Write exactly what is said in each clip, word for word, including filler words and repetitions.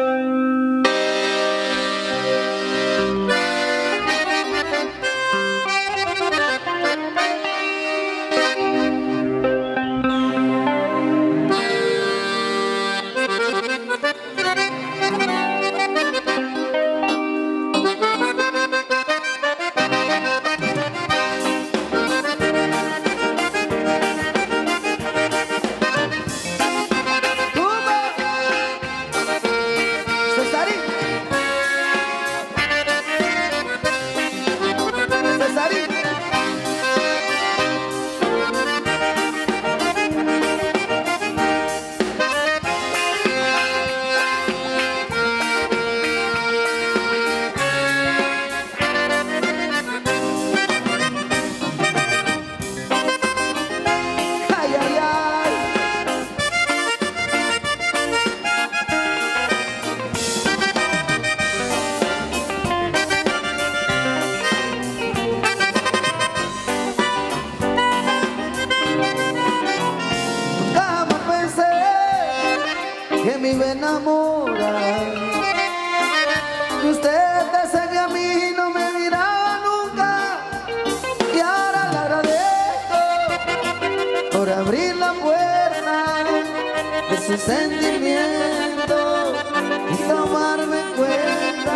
que me iba a enamorar. Y usted desde que a mí no me miraba nunca, y ahora le agradezco por abrir la puerta de sus sentimientos y tomarme en cuenta.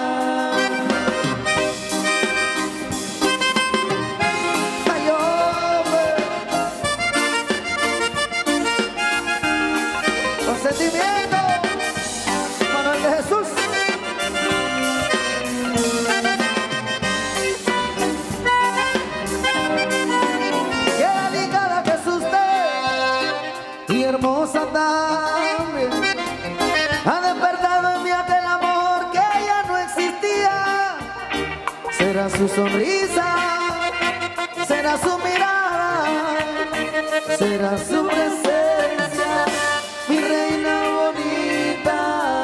Sentimiento, Manuel de Jesús. Qué delicada que es usted y hermosa también. Ha despertado en mí aquel amor que ya no existía. Será su sonrisa, será su mirada, será su presencia, mi reina bonita.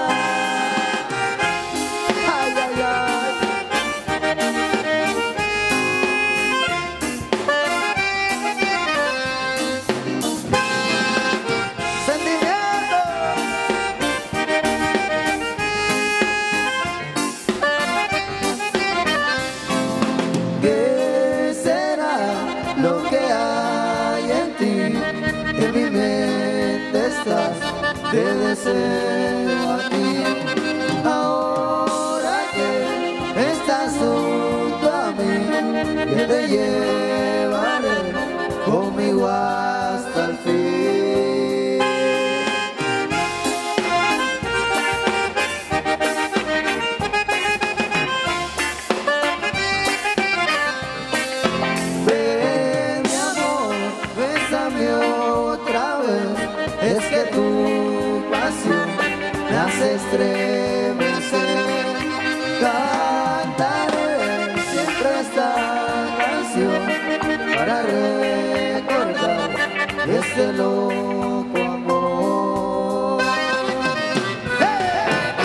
Ay, ay, ay. Sentimiento. ¿Qué será lo que hay en ti? En mi mente estás, te deseo a ti. Ahora que estás junto a mí, que te llevaré conmigo hasta el fin. Ven, mi amor, bésame otra vez. Es que tu pasión me hace estremecer. Cantaré siempre esta canción para recordar este loco amor. ¡Hey!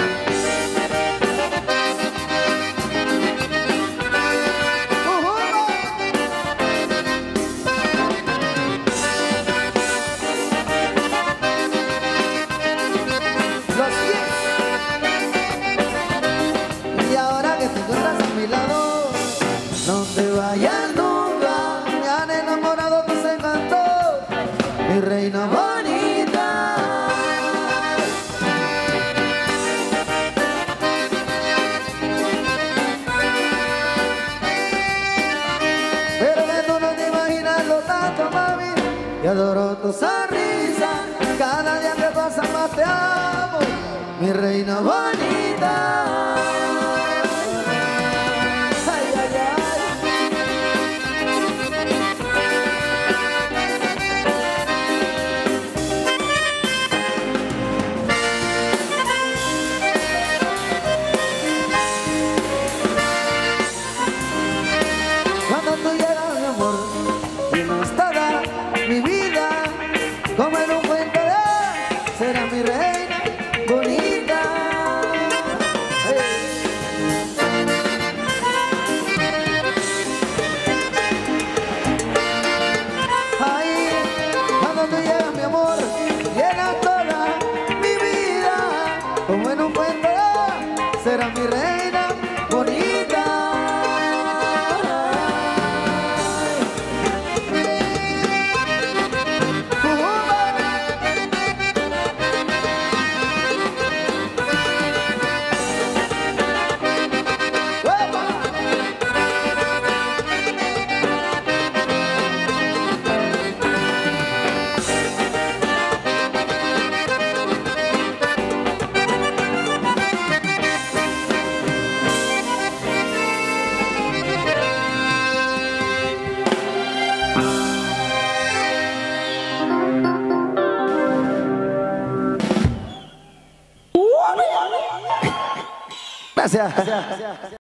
Uh-huh. Los diez. Y ahora que te encuentras a mi lado, no te vayas nunca. Me han enamorado tus encantos, mi reina bonita. Pero que tú no te imaginas lo tanto, mami, y adoro tu sonrisa. Cada día que pasa más te amo, mi reina bonita. Ay, ay, ay. Cuando tú llegas, mi amor, llenas toda mi vida, como en un cuento de hadas, será mi reina bonita. Ay, en un cuento, será mi reina bonita. Gracias.